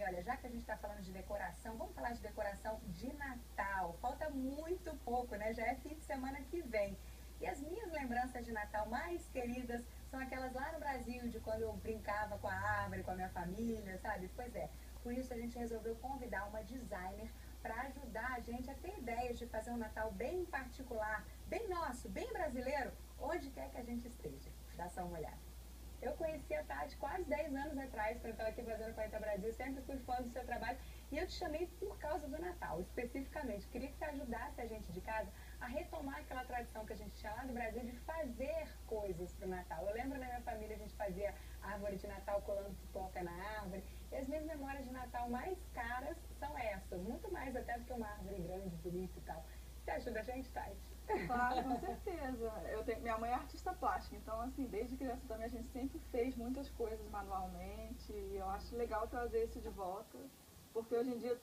olha, já que a gente está falando de decoração, vamos falar de decoração de Natal. Falta muito pouco, né? Já é fim de semana que vem. E as minhas lembranças de Natal mais queridas são aquelas lá no Brasil, de quando eu brincava com a árvore, com a minha família, sabe? Pois é, por isso a gente resolveu convidar uma designer para ajudar a gente a ter ideias de fazer um Natal bem particular, bem nosso, bem brasileiro, onde quer que a gente esteja. Dá só uma olhada. Eu conheci a Tati quase 10 anos atrás, quando eu estava aqui fazendo 40 Brasil, sempre fui fã do seu trabalho, e eu te chamei por causa do Natal, especificamente. Queria que você ajudasse a gente de casa a retomar aquela tradição que a gente tinha lá no Brasil de fazer coisas para o Natal. Eu lembro na minha família a gente fazia árvore de Natal colando pipoca na árvore, e as minhas memórias de Natal mais caras são essas, muito mais até do que uma árvore grande, bonita e tal. Você ajuda a gente, Tati? Claro, com certeza. Minha mãe é artista plástica, então assim, desde criança também a gente sempre fez muitas coisas manualmente e eu acho legal trazer isso de volta, porque hoje em dia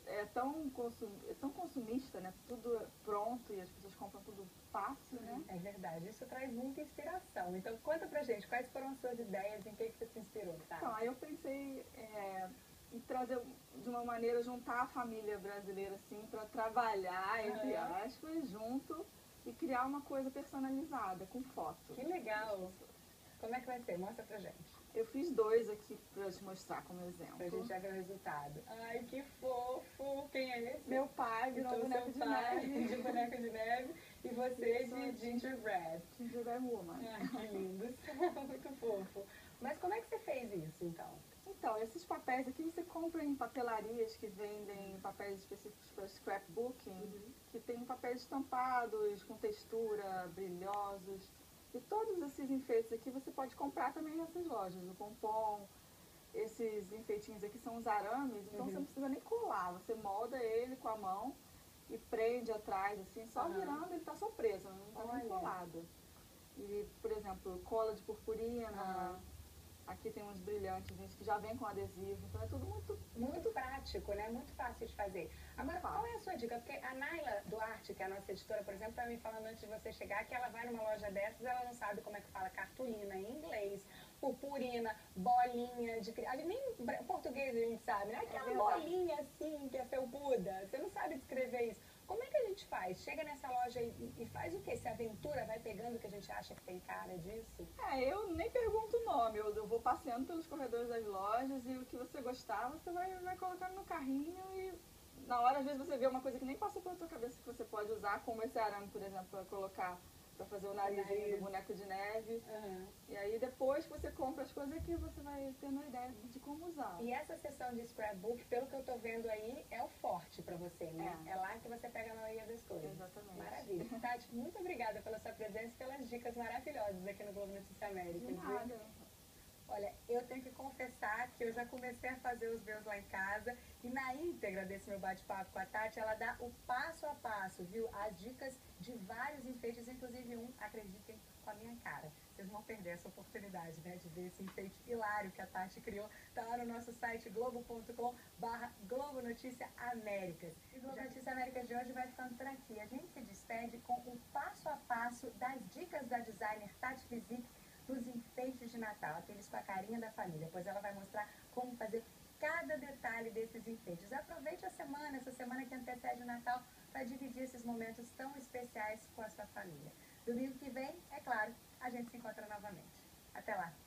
é tão consumista, né? Tudo é pronto e as pessoas compram tudo fácil, né? É verdade, isso traz muita inspiração. Então conta pra gente, quais foram as suas ideias, em que você se inspirou, tá? Então, aí eu pensei em trazer de uma maneira, juntar a família brasileira assim, para trabalhar, entre aspas, junto e criar uma coisa personalizada, com foto. Que legal! Como é que vai ser? Mostra pra gente. Eu fiz dois aqui pra te mostrar como exemplo. Pra gente já ver o resultado. Ai, que fofo! Quem é esse? Meu pai virou Então, boneco de pai, neve. de boneco de neve. E você de gingerbread. Gingerbread woman. Ai, que lindos. Muito fofo. Mas como é que você fez isso, então? Então, esses papéis aqui você compra em papelarias que vendem papéis específicos para scrapbooking, que tem papéis estampados, com textura, brilhosos. E todos esses enfeites aqui você pode comprar também nessas lojas. O pompom, esses enfeitinhos aqui são os arames, então você não precisa nem colar. Você molda ele com a mão e prende atrás, assim, só virando ele está só preso, não está nem colado. E, por exemplo, cola de purpurina. Aqui tem uns brilhantes, gente, que já vem com adesivo, então é tudo muito prático, né? Muito fácil de fazer. Agora, qual é a sua dica? Porque a Naila Duarte, que é a nossa editora, por exemplo, tá me falando antes de você chegar que ela vai numa loja dessas, ela não sabe como é que fala cartolina em inglês, purpurina, bolinha de... Nem português a gente sabe, né? Aquela bolinha assim, que é felpuda. Você não sabe descrever isso. Como é que a gente faz? Chega nessa loja e faz o quê? Se aventura, vai pegando o que a gente acha que tem cara disso? Eu nem pergunto o nome, eu vou passeando pelos corredores das lojas e o que você gostar, você vai colocando no carrinho e na hora, às vezes, você vê uma coisa que nem passou pela sua cabeça que você pode usar, como esse arame, por exemplo, para colocar, para fazer o narizinho do boneco de neve. E aí, depois que você compra as coisas aqui, você vai tendo a ideia de como usar. E essa sessão de scrapbook, pelo que eu tô vendo aí, é o forte para você, né? É lá que você pega a maioria das coisas. Exatamente. Maravilha. Tati, muito obrigada pela sua presença e pelas dicas maravilhosas aqui no Globo Notícia América. De nada. Olha, eu tenho que confessar que eu já comecei a fazer os meus lá em casa e na íntegra desse meu bate-papo com a Tati, ela dá o passo a passo, viu? As dicas de vários enfeites, inclusive um, acreditem, com a minha cara. Vocês vão perder essa oportunidade, né, de ver esse enfeite hilário que a Tati criou. Tá lá no nosso site globo.com/Globo Notícia Américas. E Globo Notícia Américas de hoje vai ficando por aqui. A gente se despede com o passo a passo das dicas da designer Tati Fizik dos enfeites de Natal, aqueles com a carinha da família, pois ela vai mostrar como fazer cada detalhe desses enfeites. Aproveite a semana, essa semana que antecede o Natal, para dividir esses momentos tão especiais com a sua família. Domingo que vem, é claro, a gente se encontra novamente. Até lá!